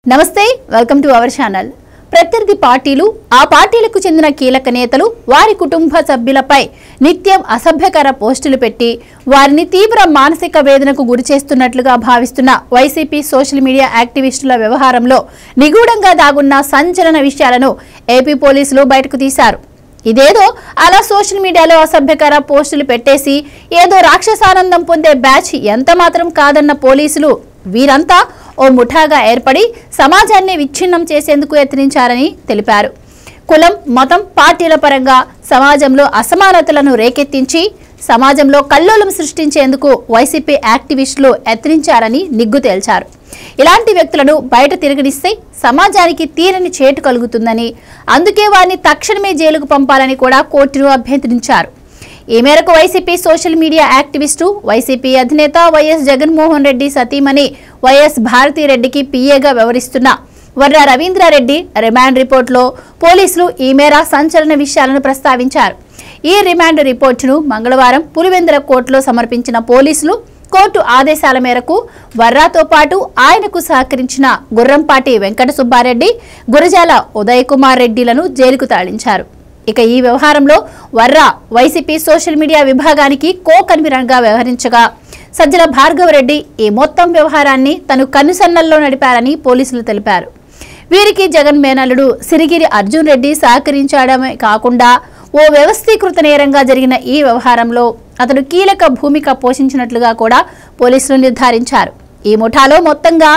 నమస్తే welcome to our channel. ప్రత్యర్థి పార్టీలు ఆ పార్టీలకు చెందిన కీలక నేతలు వారి కుటుంబ సభ్యులపై నిత్యం అసభ్యకర పోస్టులు పెట్టి వారిని తీవ్ర మానసిక వేదనకు గురిచేస్తున్నట్లుగా భావిస్తున్న వైసీపీ సోషల్ మీడియా యాక్టివిస్టుల వ్యవహారంలో నిగూఢంగా దాగున్న సంచలన విషయాలను ఏపీ పోలీసులు బయటకు తీశారు. ఇదేదో అలా సోషల్ మీడియాలో అసభ్యకర పోస్టులు పెట్టేసి ఏదో రాక్షసానందం పొందే బ్యాచ్ ఎంత మాత్రం కాదన్న పోలీసులు వీరంతా ఓ ముఠాగా ఏర్పడి సమాజాన్ని విచ్ఛిన్నం చేసేందుకు యత్నించారని తెలిపారు. కులం, మతం, పార్టీల పరంగా సమాజంలో అసమానతలను రేకెత్తించి సమాజంలో కల్లోలం సృష్టించేందుకు వైసీపీ యాక్టివిస్టులు యత్నించారని నిగ్గు తేల్చారు. ఇలాంటి వ్యక్తులను బయట తిరగనిస్తే సమాజానికి తీరని చేటు కలుగుతుందని, అందుకే వారిని తక్షణమే జైలుకు పంపాలని కూడా కోర్టును అభ్యర్థించారు. ఈ మేరకు YCP social media activist, YCP అధినేత వైఎస్ జగన్మోహన్ రెడ్డి సతీమణి వైఎస్ భారతిరెడ్డికి పీఏగా వ్యవహరిస్తున్న వర్ర రవీంద్రారెడ్డి రిమాండ్ రిపోర్టులో పోలీసులు ఈ మేర సంచలన విషయాలను ప్రస్తావించారు. ఈ రిమాండ్ రిపోర్టును మంగళవారం పులివెందుల కోర్టులో సమర్పించిన పోలీసులు కోర్టు ఆదేశాల మేరకు వర్రాతో పాటు ఆయనకు సహకరించిన గుర్రంపాటి వెంకట సుబ్బారెడ్డి, గురజాల ఉదయ్ కుమార్ రెడ్డిలను జైలుకు తరలించారు. ఇక ఈ వ్యవహారంలో వర్రా వైసీపీ సోషల్ మీడియా విభాగానికి కో కన్వీనర్గా వ్యవహరించగా సజ్జల భార్గవరెడ్డి ఈ మొత్తం వ్యవహారాన్ని తను కనుసన్నల్లో నడిపారని పోలీసులు తెలిపారు. వీరికి జగన్ మేనల్లుడు సిరిగిరి అర్జున్ రెడ్డి సహకరించడమే కాకుండా ఓ వ్యవస్థీకృత నేరంగా జరిగిన ఈ వ్యవహారంలో అతడు కీలక భూమిక పోషించినట్లుగా కూడా పోలీసులు నిర్ధారించారు. ఈ ముఠాలో మొత్తంగా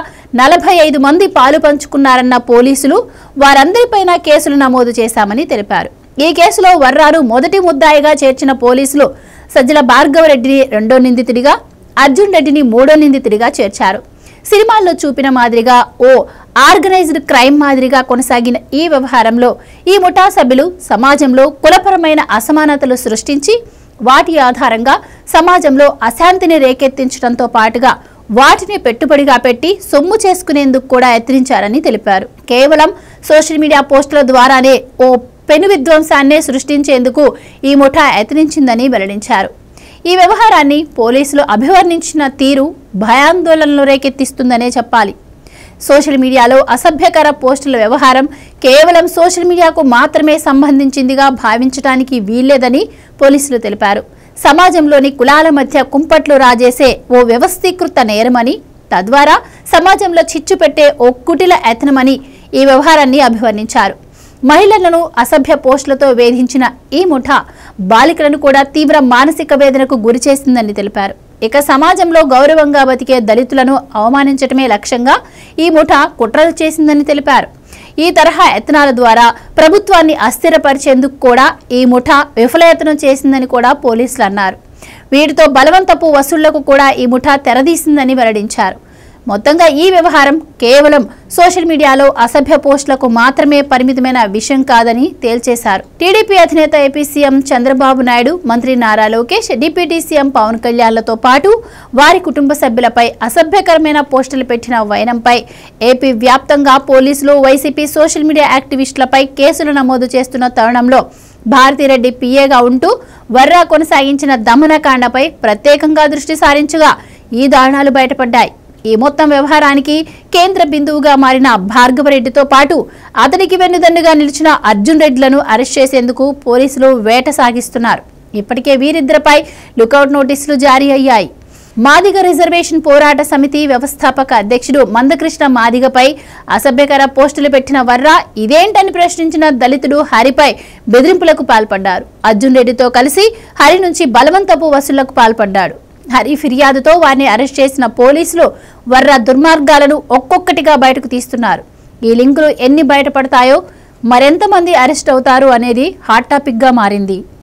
45 మంది పాలు పంచుకున్నారన్న పోలీసులు వారందరిపైన కేసులు నమోదు చేశామని తెలిపారు. ఈ కేసులో వర్రాను మొదటి ముద్దాయిగా చేర్చిన పోలీసులు సజ్జల భార్గవరెడ్డిని రెండో నిందితుడిగా, అర్జున్ రెడ్డిని మూడో నిందితుడిగా చేర్చారు. సినిమాల్లో చూపిన మాదిరిగా ఓ ఆర్గనైజ్డ్ క్రైమ్ మాదిరిగా కొనసాగిన ఈ వ్యవహారంలో ఈ ముఠా సభ్యులు సమాజంలో కులపరమైన అసమానతలు సృష్టించి వాటి ఆధారంగా సమాజంలో అశాంతిని రేకెత్తించడంతో పాటుగా వాటిని పెట్టుబడిగా పెట్టి సొమ్ము చేసుకునేందుకు కూడా యత్నించారని తెలిపారు. కేవలం సోషల్ మీడియా పోస్టుల ద్వారానే ఓ పెను విధ్వంసాన్నే సృష్టించేందుకు ఈ ముఠా యత్నించిందని వెల్లడించారు. ఈ వ్యవహారాన్ని పోలీసులు అభివర్ణించిన తీరు భయాందోళనలు రేకెత్తిస్తుందనే చెప్పాలి. సోషల్ మీడియాలో అసభ్యకర పోస్టుల వ్యవహారం కేవలం సోషల్ మీడియాకు మాత్రమే సంబంధించిందిగా భావించడానికి వీల్లేదని పోలీసులు తెలిపారు. సమాజంలోని కులాల మధ్య కుంపట్లు రాజేసే ఓ వ్యవస్థీకృత నేరమని, తద్వారా సమాజంలో చిచ్చు పెట్టే ఓ కుటిల యత్నమని ఈ వ్యవహారాన్ని అభివర్ణించారు. మహిళలను అసభ్య పోస్టులతో వేధించిన ఈ ముఠా బాలికలను కూడా తీవ్ర మానసిక వేదనకు గురిచేసిందని తెలిపారు. ఇక సమాజంలో గౌరవంగా బతికే దళితులను అవమానించడమే లక్ష్యంగా ఈ ముఠా కుట్రలు చేసిందని తెలిపారు. ఈ తరహా యత్నాల ద్వారా ప్రభుత్వాన్ని అస్థిరపరిచేందుకు కూడా ఈ ముఠా విఫలయత్నం చేసిందని కూడా పోలీసులు అన్నారు. వీటితో బలవంతపు వసూళ్లకు కూడా ఈ ముఠా తెరదీసిందని వెల్లడించారు. మొత్తంగా ఈ వ్యవహారం కేవలం సోషల్ మీడియాలో అసభ్య పోస్టులకు మాత్రమే పరిమితమైన విషయం కాదని తేల్చేశారు. టీడీపీ అధినేత ఏపీ సీఎం చంద్రబాబు నాయుడు, మంత్రి నారా లోకేష్, డిప్యూటీ సీఎం పవన్ కళ్యాణ్లతో పాటు వారి కుటుంబ సభ్యులపై అసభ్యకరమైన పోస్టులు పెట్టిన వైనంపై ఏపీ వ్యాప్తంగా పోలీసులు వైసీపీ సోషల్ మీడియా యాక్టివిస్టులపై కేసులు నమోదు చేస్తున్న తరుణంలో భారతిరెడ్డి పీఏగా ఉంటూ వర్రా కొనసాగించిన దమనకాండపై ప్రత్యేకంగా దృష్టి సారించగా ఈ దారుణాలు బయటపడ్డాయి. ఈ మొత్తం వ్యవహారానికి కేంద్ర బిందువుగా మారిన భార్గవరెడ్డితో పాటు అతనికి వెన్నుదన్నుగా నిలిచిన అర్జున్ రెడ్డిలను అరెస్ట్ చేసేందుకు పోలీసులు వేట సాగిస్తున్నారు. ఇప్పటికే వీరిద్దరిపై లుకౌట్ నోటీసులు జారీ అయ్యాయి. మాదిగ రిజర్వేషన్ పోరాట సమితి వ్యవస్థాపక అధ్యక్షుడు మందకృష్ణ మాదిగపై అసభ్యకర పోస్టులు పెట్టిన వర్రా ఇదేంటని ప్రశ్నించిన దళితుడు హరిపై బెదిరింపులకు పాల్పడ్డారు. అర్జున్ రెడ్డితో కలిసి హరి నుంచి బలవంతపు వసూళ్లకు పాల్పడ్డాడు. హరి ఫిర్యాదుతో వారిని అరెస్ట్ చేసిన పోలీసులు వర్రా దుర్మార్గాలను ఒక్కొక్కటిగా బయటకు తీస్తున్నారు. ఈ లింకులు ఎన్ని బయటపడతాయో, మరెంతమంది అరెస్ట్ అవుతారు అనేది హాట్ టాపిక్ గా మారింది.